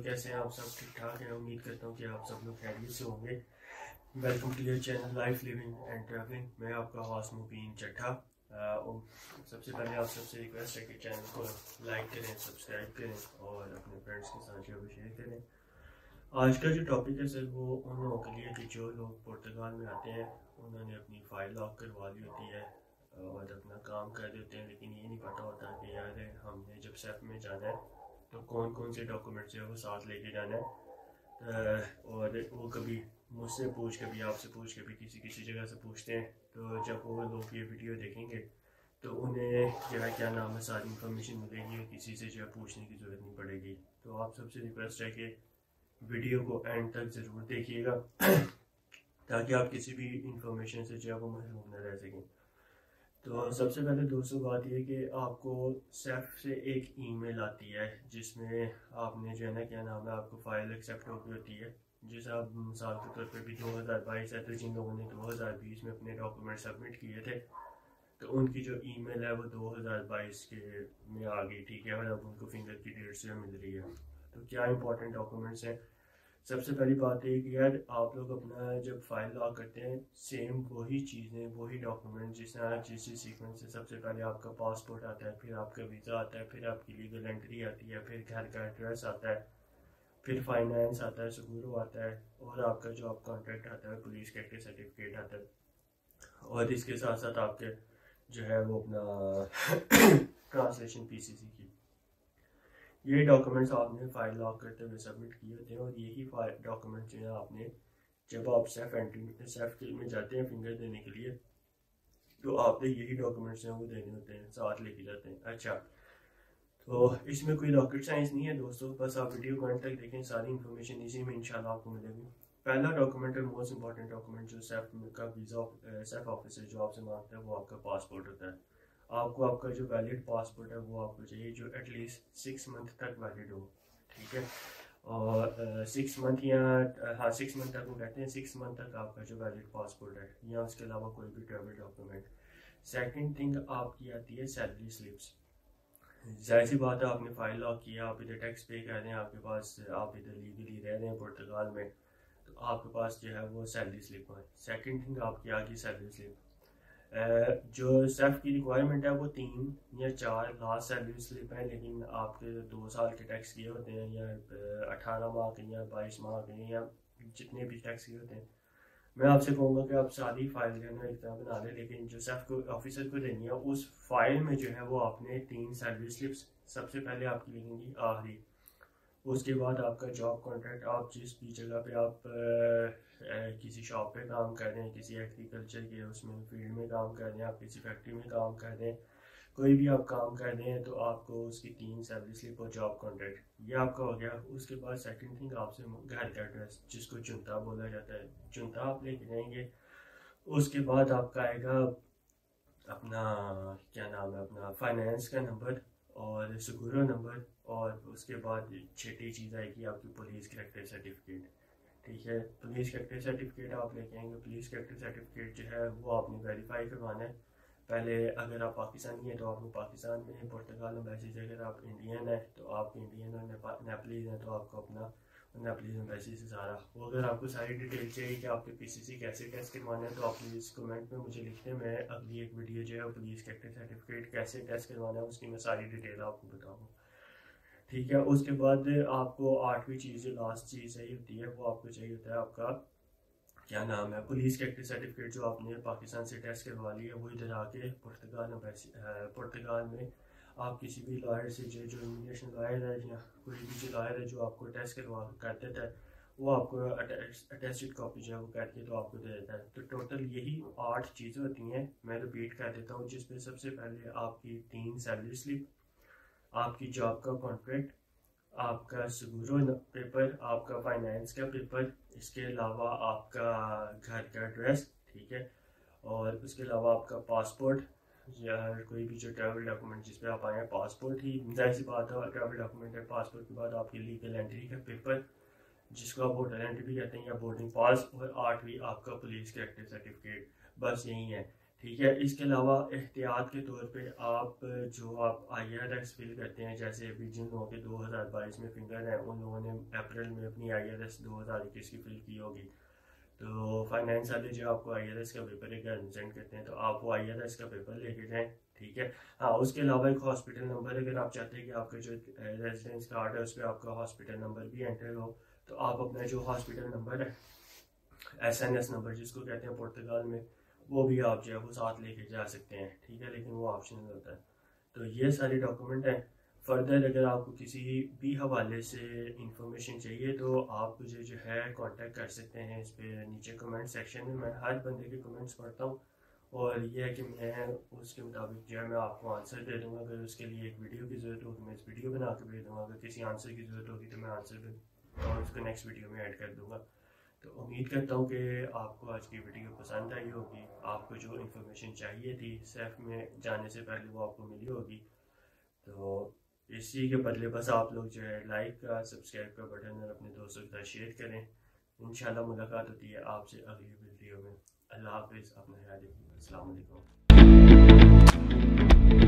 कैसे हैं आप सब? ठीक ठाक हैं। उम्मीद करता हूँ कि आप सब लोग खैरियत से होंगे। Welcome to your channel Life Living and Travelling. मैं आपका हॉस्ट मुबीन चट्ठा। सबसे पहले आप सबसे रिक्वेस्ट है कि चैनल को लाइक करें, सब्सक्राइब करें और अपने फ्रेंड्स के साथ जो शेयर करें। आज का जो टॉपिक है सर वो उन लोगों के लिए कि जो लोग पुर्तगाल में आते हैं, उन्होंने अपनी फ़ाइल लॉक करवा ली होती है और अपना काम कर देते हैं, लेकिन ये नहीं पता होता कि यार हमने जब सेफ में जाना है तो कौन कौन से डॉक्यूमेंट्स है वो साथ लेके जाना है। और वो कभी मुझसे पूछ, कभी आपसे पूछ, कभी किसी किसी जगह से पूछते हैं। तो जब वो लोग ये वीडियो देखेंगे तो उन्हें जो है क्या नाम है सारी इन्फॉर्मेशन मिलेगी, किसी से जो है पूछने की ज़रूरत नहीं पड़ेगी। तो आप सबसे रिक्वेस्ट है कि वीडियो को एंड तक ज़रूर देखिएगा ताकि आप किसी भी इंफॉर्मेशन से जो है वो महरूम न रह सकें। तो सबसे पहले दोस्तों बात यह कि आपको सेफ से एक ईमेल आती है जिसमें आपने जो है ना क्या नाम है आपको फ़ाइल एक्सेप्ट हो गई होती है। जैसे आप मिसाल के तौर पे भी 2022 है तो जिन लोगों ने 2020 में अपने डॉक्यूमेंट सबमिट किए थे तो उनकी जो ईमेल है वो 2022 के में आ गई, ठीक है। और अब उनको फिंगर की डेट से मिल रही है। तो क्या इंपॉर्टेंट डॉक्यूमेंट्स हैं? सबसे पहली बात है कि यार आप लोग अपना जब फाइल लॉक करते हैं सेम वही चीज़ें, वही डॉक्यूमेंट जिस तरह जिस सीक्वेंस से सबसे पहले आपका पासपोर्ट आता है, फिर आपका वीज़ा आता है, फिर आपकी लीगल एंट्री आती है, फिर घर का एड्रेस आता है, फिर फाइनेंस आता है, सुगुरो आता है और आपका जॉब कॉन्ट्रैक्ट आता है, पुलिस का सर्टिफिकेट आता है और इसके साथ साथ आपके जो है वो अपना ट्रांसलेशन पीसीसी की ये डॉक्यूमेंट्स आपने फाइल लॉक करते हुए सबमिट किए होते हैं। और यही डॉक्यूमेंट जो है आपने जब आप सेफ में जाते हैं फिंगर देने के लिए तो आपने यही डॉक्यूमेंट्स हैं वो देने होते हैं, साथ लेके जाते हैं। अच्छा, तो इसमें कोई रॉकेट साइंस नहीं है दोस्तों, बस आप वीडियो को एंड तक देखें, सारी इन्फॉर्मेशन इसी में इंशाल्लाह आपको मिलेगी। पहला डॉक्यूमेंट और मोस्ट इंपॉर्टेंट डॉक्यूमेंट जो सेफ का वीज़ा सेफ ऑफिसर जो आपसे मांगता है वो आपका पासपोर्ट होता है। आपको आपका जो वैलिड पासपोर्ट है वो आपको चाहिए जो एटलीस्ट 6 मंथ तक वैलिड हो, ठीक है। और 6 मंथ या हाँ 6 मंथ तक वो कहते हैं, 6 मंथ तक आपका जो वैलिड पासपोर्ट है या उसके अलावा कोई भी ट्रैवल डॉक्यूमेंट। सेकंड थिंग आपकी आती है सैलरी स्लिप्स। जाहिर सी बात है आपने फाइल लॉक किया, आप इधर टैक्स पे कर रहे हैं, आपके पास आप इधर लीगली रह रहे हैं पुर्तगाल में, तो आपके पास जो है वो सैलरी स्लिप है। सेकंड थिंग आपकी आ गई सैलरी स्लिप। जो सेफ की रिक्वायरमेंट है वो 3 या 4 लास्ट सैलरी स्लिप है, लेकिन आपके 2 साल के टैक्स किए होते हैं या 18 माह के या 22 माह के या जितने भी टैक्स किए होते हैं, मैं आपसे कहूँगा कि आप सारी फाइल जो है ना एक तरह बना लें, लेकिन जो सेफ को ऑफिसर को देनी है उस फाइल में जो है वो आपने 3 सैलरी स्लिप्स सबसे पहले आपकी लिखेंगी आखिरी। उसके बाद आपका जॉब कॉन्ट्रैक्ट, आप जिस भी जगह पे आप किसी शॉप पे काम कर रहे हैं, किसी एग्रीकल्चर के उसमें फील्ड में काम कर रहे हैं, आप किसी फैक्ट्री में काम कर रहे हैं, कोई भी आप काम कर रहे हैं तो आपको उसकी 3 सैलरी स्लिप और जॉब कॉन्ट्रैक्ट ये आपका हो गया। उसके बाद सेकंड थिंग आपसे घर का एड्रेस जिसको चुनता बोला जाता है, चुनता आप लेके जाएंगे। उसके बाद आपका आएगा अपना क्या नाम है अपना फाइनेंस का नंबर और सुगुरो नंबर, और उसके बाद छठी चीज़ आएगी आपकी पुलिस कैरेक्टर सर्टिफिकेट, ठीक है। पुलिस कैरेक्टर सर्टिफिकेट आप लेके आएंगे। पुलिस कैरेक्टर सर्टिफिकेट जो है वो आपने वेरीफाई करवाना है पहले। अगर आप पाकिस्तानी हैं तो आपको पाकिस्तान में, पुर्तगाल एम्बेसी से, अगर आप इंडियन है तो आप इंडियन और नेपलीज हैं तो आपको अपना नेपलीज एम्बेसी से सारा वो। अगर आपको सारी डिटेल चाहिए कि आपके पीसीसी कैसे टेस्ट करवाना है तो आप प्लीज़ कमेंट में मुझे लिखते हैं, मैं अगली एक वीडियो जो है पुलिस कैरेक्टर सर्टिफिकेट कैसे टेस्ट करवाना है उसकी मैं सारी डिटेल आपको बताऊँगा, ठीक है। उसके बाद आपको 8वीं चीज़ जो लास्ट चीज़ चाहिए होती है वो आपको चाहिए होता है आपका क्या नाम है पुलिस कैरेक्टर सर्टिफिकेट जो आपने पाकिस्तान से टेस्ट करवा लिया वो इधर आके पुर्तगाल में आप किसी भी लॉयर से जो इमिग्रेशन लॉयर है या कोई भी जो लॉयर है जो आपको टेस्ट करवा कर देता है वो आपको अटेस्टेड कॉपी जो है वो करके तो आपको दे देता है। तो टोटल यही 8 चीज़ें होती हैं, मैं रिपीट कर देता हूँ, जिसमें सबसे पहले आपकी 3 सैलरी स्लिप, आपकी जॉब का कॉन्ट्रैक्ट, आपका सुगुरो पेपर, आपका फाइनेंस का पेपर, इसके अलावा आपका घर का एड्रेस, ठीक है। और उसके अलावा आपका पासपोर्ट या कोई भी जो ट्रैवल डॉक्यूमेंट जिस पे आप आए हैं, पासपोर्ट ही जाहिर सी बात है ट्रैवल डॉक्यूमेंट है। पासपोर्ट के बाद आपकी लीगल एंट्री का पेपर जिसको आप होटल एंट्री भी कहते हैं या बोर्डिंग पास, और 8वीं आपका पुलिस कैरेक्टर सर्टिफिकेट। बस यही है। ठीक है। इसके अलावा एहतियात के तौर पे आप जो आप IRS फिल करते हैं, जैसे अभी जिन लोगों के 2022 में फिंगर है उन लोगों ने अप्रैल में अपनी IRS 2021 की फिल की होगी। तो फाइनेंस वाले जो आपको IRS का पेपर एक सेंड करते हैं तो आप वो IRS का पेपर लेके जाएं। ठीक है। हाँ, उसके अलावा एक हॉस्पिटल नंबर, अगर आप चाहते हैं कि आपका जो रेजिडेंस कार्ड है उस पर आपका हॉस्पिटल नंबर भी एंटर हो, तो आप अपना जो हॉस्पिटल नंबर है, SNS नंबर जिसको कहते हैं पुर्तगाल में, वो भी आप जो है वो साथ लेके जा सकते हैं। ठीक है, लेकिन वो ऑप्शनल होता है। तो ये सारे डॉक्यूमेंट हैं। फर्दर अगर आपको किसी भी हवाले से इंफॉर्मेशन चाहिए तो आप मुझे जो है कांटेक्ट कर सकते हैं इस पे नीचे कमेंट सेक्शन में। मैं हर बंदे के कमेंट्स पढ़ता हूँ और ये है कि मैं उसके मुताबिक जो है मैं आपको आंसर दे दूँगा। अगर उसके लिए एक वीडियो की ज़रूरत हो तो मैं इस वीडियो बना के भेज दूँगा। अगर किसी आंसर की ज़रूरत होगी तो मैं आंसर और उसको नेक्स्ट वीडियो में ऐड कर दूँगा। तो उम्मीद करता हूँ कि आपको आज की वीडियो पसंद आई होगी। आपको जो इन्फॉर्मेशन चाहिए थी सैफ में जाने से पहले वो आपको मिली होगी। तो इसी के बदले बस आप लोग जो है लाइक का, सब्सक्राइब का बटन और अपने दोस्तों के साथ शेयर करें। इंशाल्लाह मुलाकात होती है आपसे अगली वीडियो में। अल्लाह हाफिज़, अपना ख्याल रखिए। अस्सलाम वालेकुम।